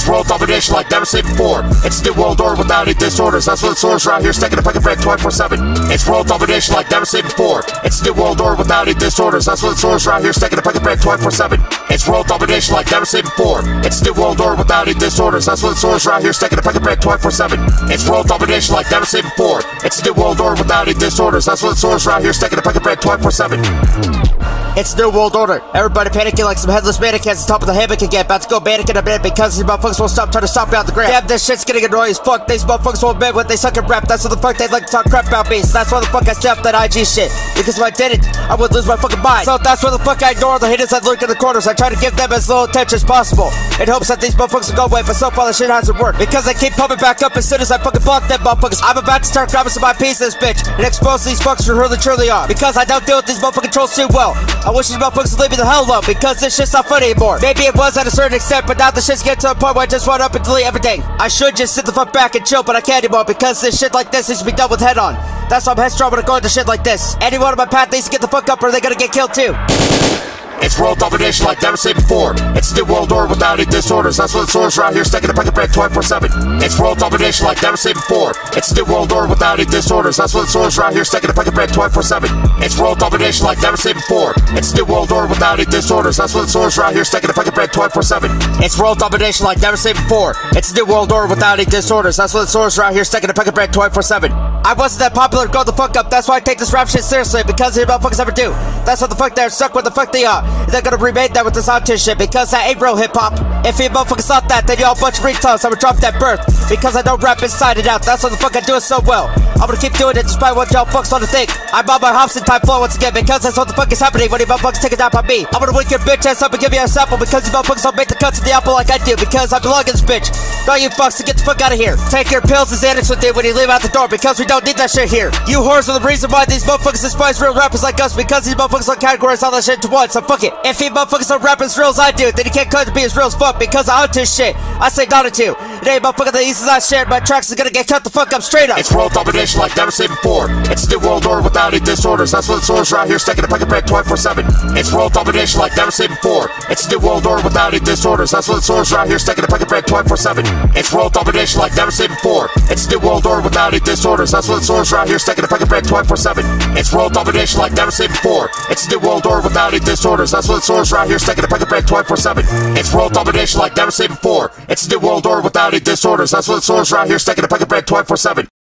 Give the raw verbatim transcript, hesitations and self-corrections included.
world domination like never seen before. It's new world order without any disorders. That's what the soldiers around here stacking a pack of bread twenty-four seven. It's world domination like never seen before. It's new world order without any disorders. That's what the soldiers around here stacking a pack of bread twenty-four seven. It's world domination like never seen before. It's new world order without any disorders. That's what the soldiers around here stacking a pack of bread twenty-four seven. It's world domination like never seen before. It's new world order without any disorders. That's what the soldiers around here stacking a pack of bread twenty-four seven. It's New World Order. Everybody panicking like some headless mannequins on top of the hammock again. About to go manic in a minute because these motherfuckers won't stop trying to stop me out the ground. Damn, this shit's getting annoying as fuck. These motherfuckers won't admit what they suck at rap. That's what the fuck they like to talk crap about me. So that's why the fuck I stepped that I G shit. Because if I didn't, I would lose my fucking mind. So that's why the fuck I ignore the haters that lurk in the corners. I try to give them as little attention as possible in hopes that these motherfuckers will go away. But so far the shit hasn't worked because I keep pumping back up as soon as I fucking block them motherfuckers. I'm about to start grabbing some of my piece of this bitch and expose these fucks for who they truly are. Because I don't deal with these motherfucking trolls too well. I wish these motherfuckers would leave me the hell alone because this shit's not funny anymore. Maybe it was at a certain extent, but now the shit's getting to a point where I just run up and delete everything. I should just sit the fuck back and chill, but I can't anymore because this shit like this needs to be done with head on. That's why I'm headstrong when I go into shit like this. Anyone on my path needs to get the fuck up or they're gonna get killed too. It's world domination like never seen before. It's new world order without any disorders. That's what the soldiers around here stacking a pack of bread twenty-four seven. It's world domination like never seen before. It's new world order without any disorders. That's what the soldiers around here stacking a pack of bread twenty-four seven. It's world domination like never seen before. It's new world order without any disorders. That's what the soldiers around here stacking a pack of bread twenty-four seven. It's world domination like never seen before. It's new world order without any disorders. That's what the soldiers around here stacking a pack of bread twenty-four seven. I wasn't that popular, go the fuck up. That's why I take this rap shit seriously because these motherfuckers never do. That's what the fuck they're stuck with the fuck they are. They're gonna remake that with this autism shit because that ain't real hip hop. If you motherfuckers thought that, then y'all a bunch of retards. I would drop that birth because I don't rap inside and out. That's what the fuck I do it so well. I'm gonna keep doing it despite what y'all fucks want to think. I'm on my Hobson type flow once again because that's what the fuck is happening when you motherfuckers take a nap on me. I'm gonna wake your bitch ass up and give you a sample because you motherfuckers don't make the cuts of the apple like I do because I belong in this bitch. Don't you fucks to get the fuck out of here. Take your pills and Xanax with you when you leave out the door because we don't need that shit here. You whores are the reason why these motherfuckers despise real rappers like us because these motherfuckers don't categorize all that shit into one. So fuck it. If you motherfuckers don't rap as real as I do, then you can't claim to be as real as fuck because I own this shit. I say not to. Today, motherfucker, the east I shared my tracks is gonna get cut the fuck up straight up. It's world domination like never seen before. It's new world order without any disorders. That's what the soldiers around here stacking a pack of bread twenty-four seven. It's world domination like never seen before. It's new world order without any disorders. That's what the soldiers around here stacking a pack of bread twenty-four seven. It's world domination like never seen before. It's new world order without any disorders. That's what the soldiers around here stacking a pack of bread twenty-four seven. It's world domination like never seen before. It's new world order without any disorders. That's what the soldiers around here stacking a pack of bread twenty-four seven. It's world domination like never seen before. It's new world order without any disorders. That's what the soldiers around here stacking a pack of bread twenty-four seven.